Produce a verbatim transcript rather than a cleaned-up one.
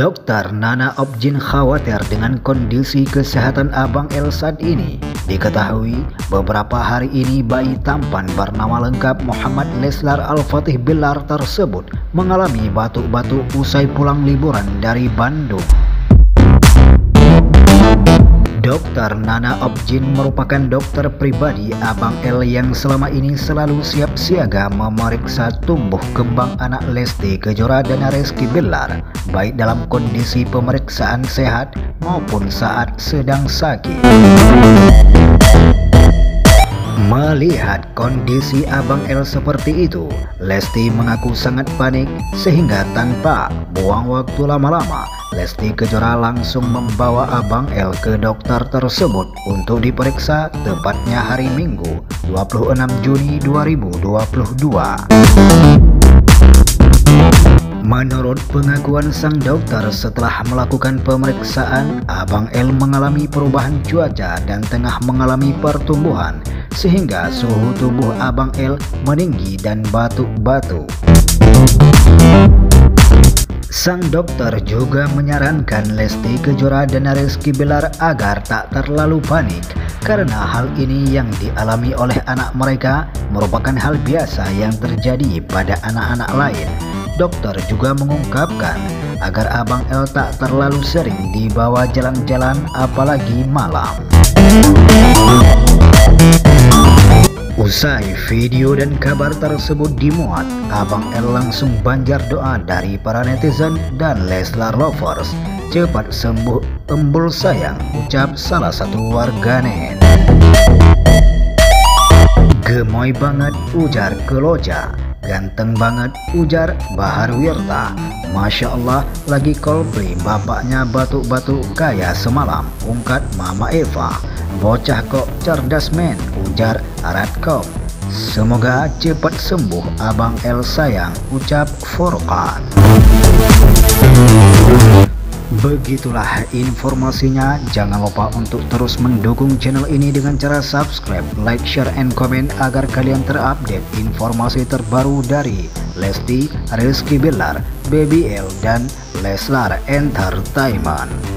Dokter Nana Objin khawatir dengan kondisi kesehatan Abang L saat ini. Diketahui beberapa hari ini bayi tampan bernama lengkap Muhammad Leslar Al-Fatih Bilar tersebut mengalami batuk-batuk usai pulang liburan dari Bandung. Dokter Nana Objin merupakan dokter pribadi Abang L yang selama ini selalu siap siaga memeriksa tumbuh kembang anak Lesti Kejora dan Rizky Bilar, baik dalam kondisi pemeriksaan sehat maupun saat sedang sakit. Melihat kondisi Abang L seperti itu, Lesti mengaku sangat panik sehingga tanpa buang waktu lama-lama, Lesti Kejora langsung membawa Abang L ke dokter tersebut untuk diperiksa tepatnya hari Minggu dua puluh enam Juni dua ribu dua puluh dua. Menurut pengakuan sang dokter, setelah melakukan pemeriksaan, Abang L mengalami perubahan cuaca dan tengah mengalami pertumbuhan, sehingga suhu tubuh Abang L meninggi dan batuk-batuk. Sang dokter juga menyarankan Lesti Kejora dan Rizky Bilar agar tak terlalu panik, karena hal ini yang dialami oleh anak mereka merupakan hal biasa yang terjadi pada anak-anak lain. Dokter juga mengungkapkan agar Abang L tak terlalu sering dibawa jalan-jalan apalagi malam. Usai video dan kabar tersebut dimuat, Abang L langsung banjir doa dari para netizen dan Leslar lovers. Cepat sembuh embul sayang, ucap salah satu warganet. Gemoy banget, ujar Keloja. Ganteng banget, ujar Bahar Wirta. Masya Allah, lagi Coldplay, bapaknya batuk-batuk kayak semalam, ungkat Mama Eva. Bocah kok cerdas men, ujar Aradkom. Semoga cepat sembuh Abang L sayang, ucap Furqan. Begitulah informasinya. Jangan lupa untuk terus mendukung channel ini dengan cara subscribe, like, share, and comment agar kalian terupdate informasi terbaru dari Lesti, Rizky Bilar, Baby L, dan Leslar Entertainment.